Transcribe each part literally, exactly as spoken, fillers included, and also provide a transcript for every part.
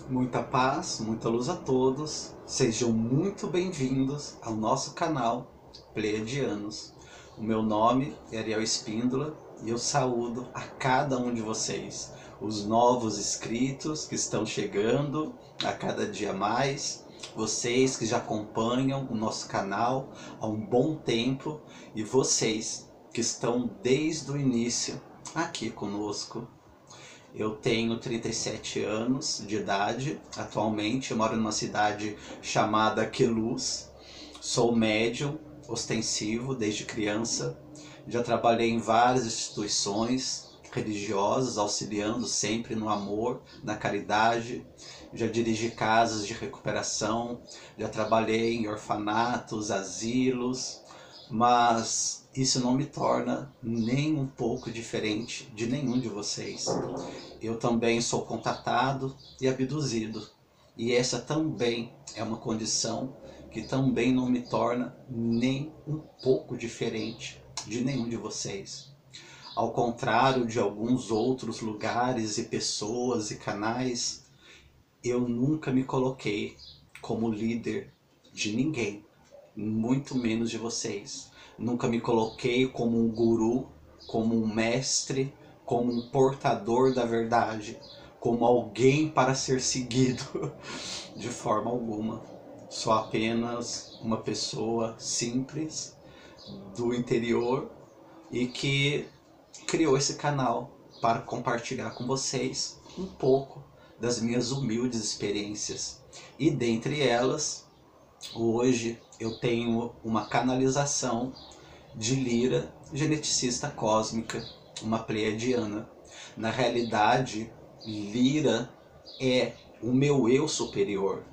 Muita paz, muita luz a todos. Sejam muito bem-vindos ao nosso canal Pleiadianos. O meu nome é Ariel Espíndola e eu saúdo a cada um de vocês, os novos inscritos que estão chegando a cada dia mais, vocês que já acompanham o nosso canal há um bom tempo e vocês que estão desde o início aqui conosco. Eu tenho trinta e sete anos de idade, atualmente eu moro numa cidade chamada Queluz, sou médium ostensivo desde criança, já trabalhei em várias instituições religiosas, auxiliando sempre no amor, na caridade, já dirigi casas de recuperação, já trabalhei em orfanatos, asilos, mas isso não me torna nem um pouco diferente de nenhum de vocês. Eu também sou contatado e abduzido, e essa também é uma condição que também não me torna nem um pouco diferente de nenhum de vocês. Ao contrário de alguns outros lugares e pessoas e canais, eu nunca me coloquei como líder de ninguém, muito menos de vocês. Nunca me coloquei como um guru, como um mestre, como um portador da verdade, como alguém para ser seguido, de forma alguma. Sou apenas uma pessoa simples, do interior, e que criou esse canal para compartilhar com vocês um pouco das minhas humildes experiências. E dentre elas, hoje eu tenho uma canalização de Lira, geneticista cósmica, uma pleiadiana. Na realidade, Lira é o meu eu superior.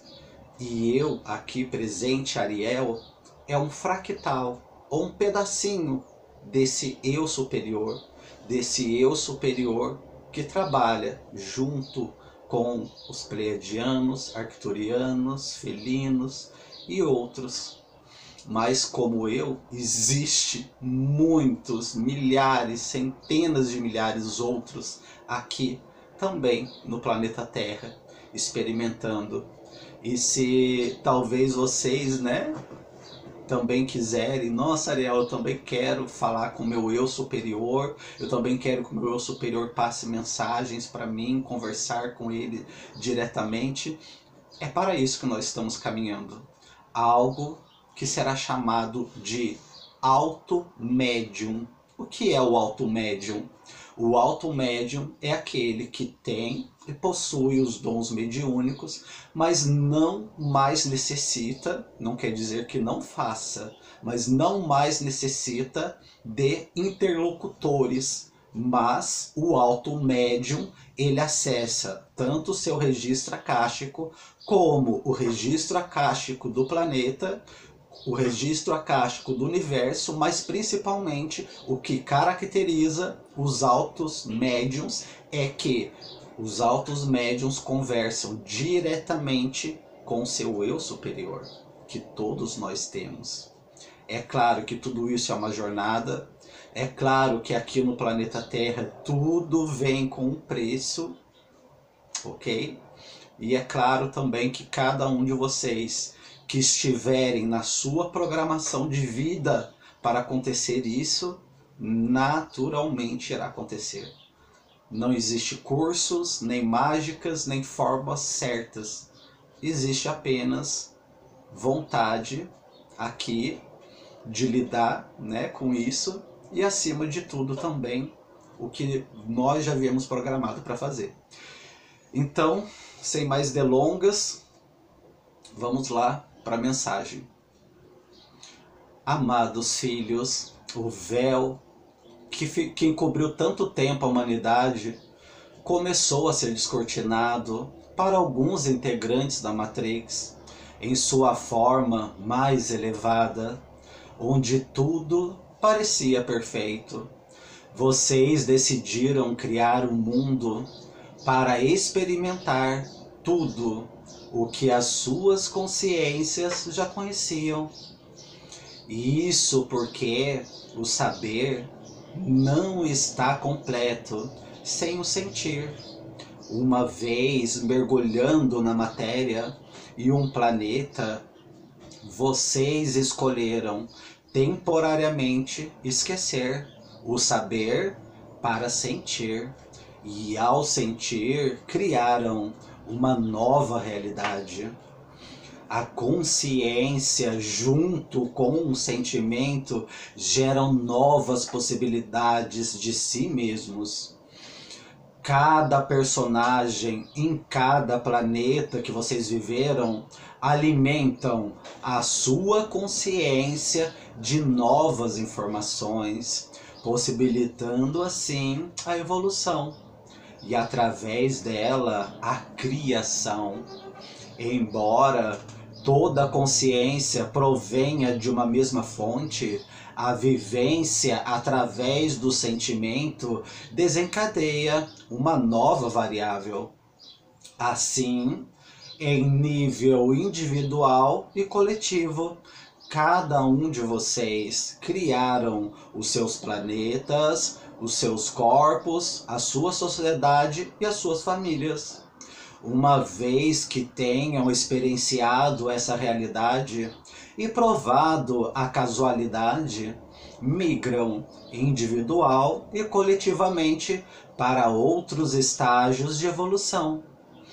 E eu, aqui presente, Ariel, é um fractal, ou um pedacinho desse eu superior, desse eu superior que trabalha junto com os pleiadianos, arcturianos, felinos e outros. Mas como eu, existe muitos, milhares, centenas de milhares outros aqui também no planeta Terra, experimentando. E se talvez vocês, né, também quiserem, nossa, Ariel, eu também quero falar com o meu eu superior, eu também quero que o meu eu superior passe mensagens para mim, conversar com ele diretamente, é para isso que nós estamos caminhando. Algo que será chamado de alto médium. O que é o alto médium? O alto médium é aquele que tem e possui os dons mediúnicos, mas não mais necessita, não quer dizer que não faça, mas não mais necessita de interlocutores. Mas o alto médium, ele acessa tanto o seu registro acástico, como o registro acástico do planeta, o registro acástico do universo, mas principalmente o que caracteriza os altos médiums é que os altos médiums conversam diretamente com o seu eu superior, que todos nós temos. É claro que tudo isso é uma jornada, é claro que aqui no planeta Terra tudo vem com um preço, ok? E é claro também que cada um de vocês que estiverem na sua programação de vida para acontecer isso, naturalmente irá acontecer. Não existe cursos, nem mágicas, nem formas certas. Existe apenas vontade aqui de lidar, né, com isso, e acima de tudo também o que nós já havíamos programado para fazer. Então, sem mais delongas, vamos lá para a mensagem. Amados filhos, o véu que, que encobriu tanto tempo a humanidade começou a ser descortinado para alguns integrantes da Matrix em sua forma mais elevada, onde tudo parecia perfeito. Vocês decidiram criar um mundo para experimentar tudo o que as suas consciências já conheciam. Isso porque o saber não está completo sem o sentir. uma vez mergulhando na matéria e um planeta, vocês escolheram temporariamente esquecer o saber para sentir. E ao sentir, criaram uma nova realidade. A consciência junto com o sentimento geram novas possibilidades de si mesmos. Cada personagem em cada planeta que vocês viveram alimentam a sua consciência de novas informações, possibilitando assim a evolução e através dela a criação. Embora toda consciência provenha de uma mesma fonte, a vivência através do sentimento desencadeia uma nova variável. Assim, em nível individual e coletivo, cada um de vocês criaram os seus planetas, os seus corpos, a sua sociedade e as suas famílias. Uma vez que tenham experienciado essa realidade e provado a casualidade, migram individual e coletivamente para outros estágios de evolução.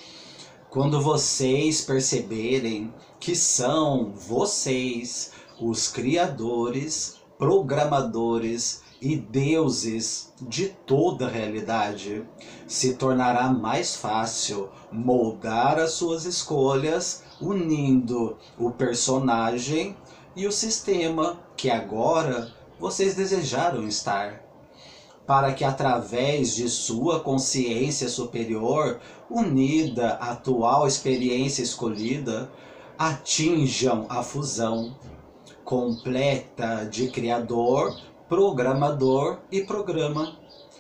Quando vocês perceberem que são vocês os criadores, programadores e deuses de toda a realidade, se tornará mais fácil moldar as suas escolhas, unindo o personagem e o sistema que agora vocês desejaram estar, para que através de sua consciência superior, unida à atual experiência escolhida, atinjam a fusão completa de criador, programador e programa.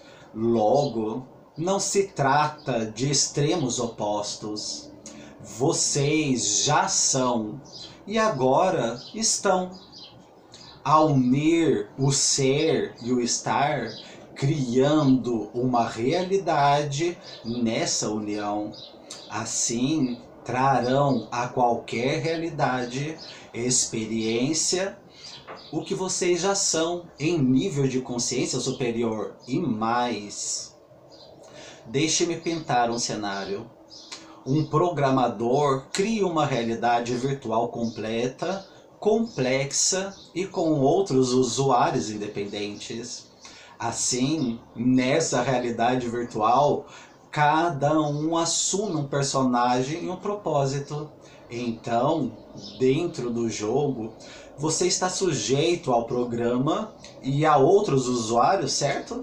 Logo, não se trata de extremos opostos. Vocês já são e agora estão. A unir o ser e o estar, criando uma realidade nessa união. Assim, trarão a qualquer realidade, experiência, o que vocês já são em nível de consciência superior e mais. Deixe-me pintar um cenário. Um programador cria uma realidade virtual completa, complexa e com outros usuários independentes. Assim, nessa realidade virtual, cada um assume um personagem e um propósito. Então, dentro do jogo, você está sujeito ao programa e a outros usuários, certo?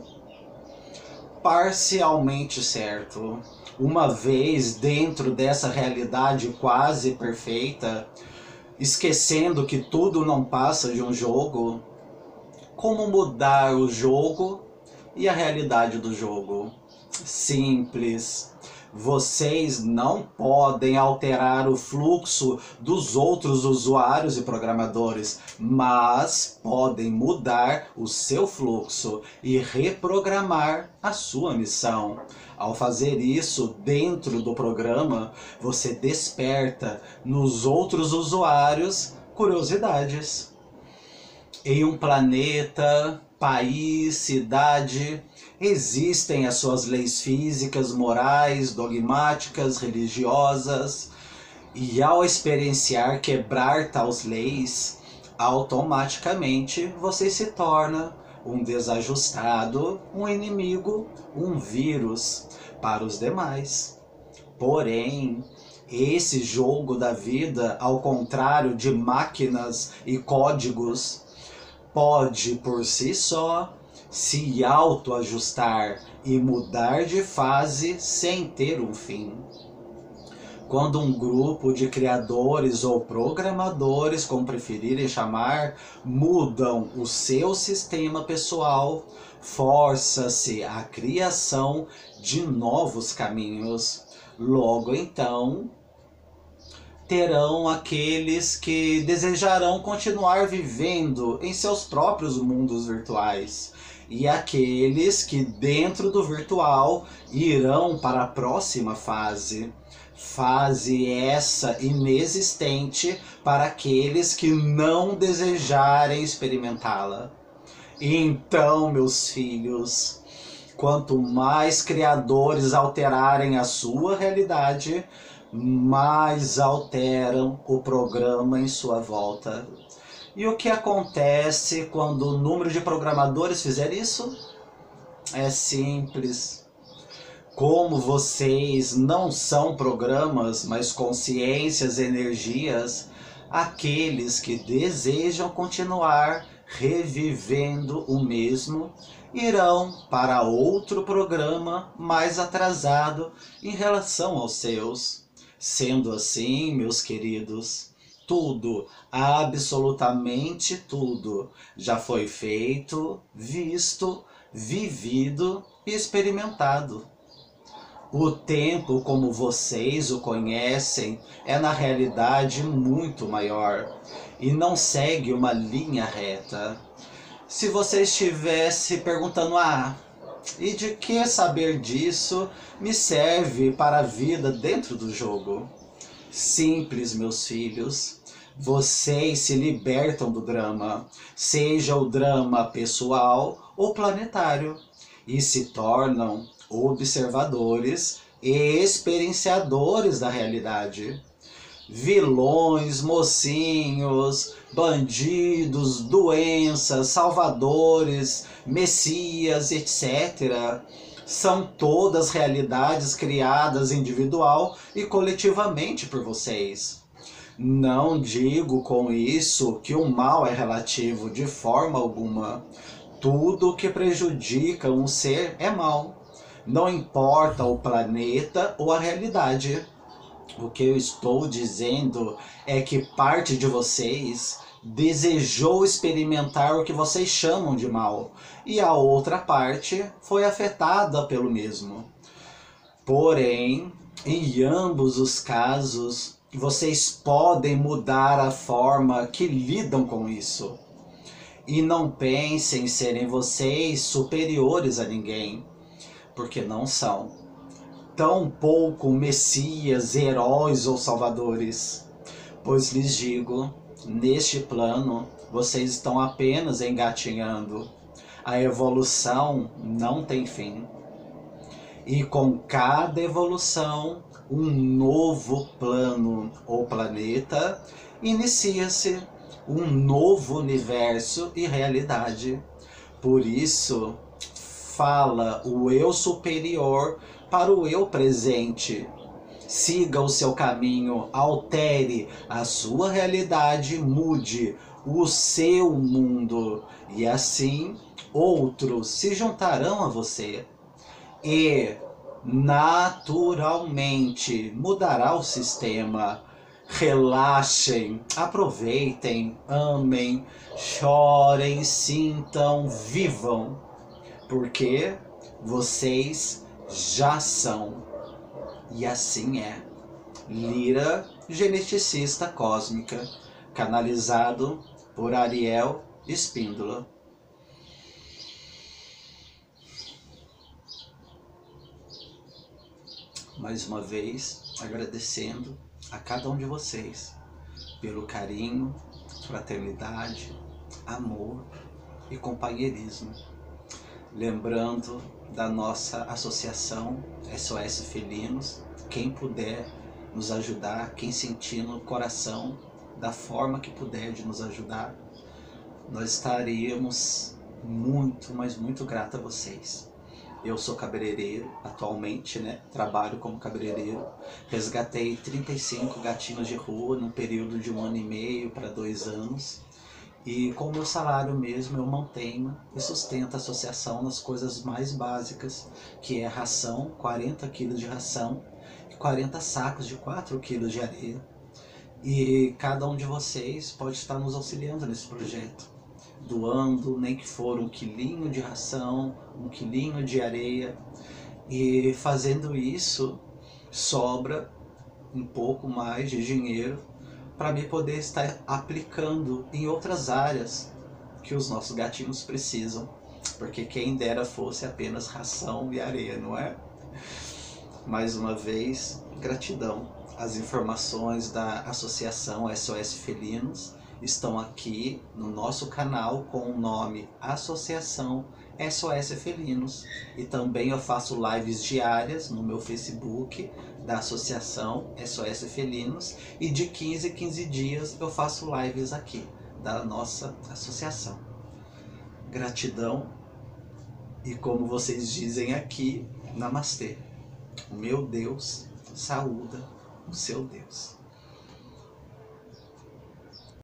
Parcialmente certo. Uma vez dentro dessa realidade quase perfeita, esquecendo que tudo não passa de um jogo, como mudar o jogo e a realidade do jogo? Simples. Vocês não podem alterar o fluxo dos outros usuários e programadores, mas podem mudar o seu fluxo e reprogramar a sua missão. Ao fazer isso dentro do programa, você desperta nos outros usuários curiosidades. Em um planeta, país, cidade, existem as suas leis físicas, morais, dogmáticas, religiosas, e ao experienciar quebrar tais leis, automaticamente você se torna um desajustado, um inimigo, um vírus para os demais. Porém, esse jogo da vida, ao contrário de máquinas e códigos, pode por si só se autoajustar e mudar de fase sem ter um fim. Quando um grupo de criadores ou programadores, como preferirem chamar, mudam o seu sistema pessoal, força-se a criação de novos caminhos. Logo então, terão aqueles que desejarão continuar vivendo em seus próprios mundos virtuais, e aqueles que dentro do virtual irão para a próxima fase. Fase essa inexistente para aqueles que não desejarem experimentá-la. Então, meus filhos, quanto mais criadores alterarem a sua realidade, mais alteram o programa em sua volta. E o que acontece quando o número de programadores fizer isso? É simples. Como vocês não são programas, mas consciências, energias, aqueles que desejam continuar revivendo o mesmo irão para outro programa mais atrasado em relação aos seus. Sendo assim, meus queridos, tudo, absolutamente tudo, já foi feito, visto, vivido e experimentado. O tempo, como vocês o conhecem, é na realidade muito maior e não segue uma linha reta. Se você estivesse perguntando, ah, e de que saber disso me serve para a vida dentro do jogo? Simples, meus filhos. Vocês se libertam do drama, seja o drama pessoal ou planetário, e se tornam observadores e experienciadores da realidade. Vilões, mocinhos, bandidos, doenças, salvadores, messias, etcétera. São todas realidades criadas individual e coletivamente por vocês. Não digo com isso que o mal é relativo de forma alguma. Tudo que prejudica um ser é mal. Não importa o planeta ou a realidade. O que eu estou dizendo é que parte de vocês desejou experimentar o que vocês chamam de mal, e a outra parte foi afetada pelo mesmo. Porém, em ambos os casos, vocês podem mudar a forma que lidam com isso. E não pensem serem vocês superiores a ninguém, porque não são. Tampouco messias, heróis ou salvadores. Pois lhes digo, neste plano, vocês estão apenas engatinhando. A evolução não tem fim. E com cada evolução, um novo plano ou planeta inicia-se, um novo universo e realidade. Por isso, fala o eu superior para o eu presente. Siga o seu caminho, altere a sua realidade, mude o seu mundo, e assim outros se juntarão a você. E naturalmente mudará o sistema. Relaxem, aproveitem, amem, chorem, sintam, vivam, porque vocês já são. E assim é. Lira, geneticista cósmica, canalizado por Ariel Espíndola. Mais uma vez, agradecendo a cada um de vocês pelo carinho, fraternidade, amor e companheirismo. Lembrando da nossa associação S O S Felinos, quem puder nos ajudar, quem sentir no coração, da forma que puder de nos ajudar, nós estaríamos muito, mas muito grato a vocês. Eu sou cabeleireiro atualmente, né? Trabalho como cabeleireiro. Resgatei trinta e cinco gatinhos de rua num período de um ano e meio para dois anos. E com o meu salário mesmo eu mantenho e sustento a associação nas coisas mais básicas, que é ração, quarenta quilos de ração e quarenta sacos de quatro quilos de areia. E cada um de vocês pode estar nos auxiliando nesse projeto, doando nem que for um quilinho de ração, um quilinho de areia, e fazendo isso sobra um pouco mais de dinheiro para mim poder estar aplicando em outras áreas que os nossos gatinhos precisam. porque quem dera fosse apenas ração e areia, não é? Mais uma vez, gratidão. As informações da Associação S O S Felinos estão aqui no nosso canal com o nome Associação S O S Felinos. E também eu faço lives diárias no meu Facebook da Associação S O S Felinos. E de quinze em quinze dias eu faço lives aqui da nossa associação. Gratidão. E como vocês dizem aqui, namastê. O meu Deus saúda o seu Deus.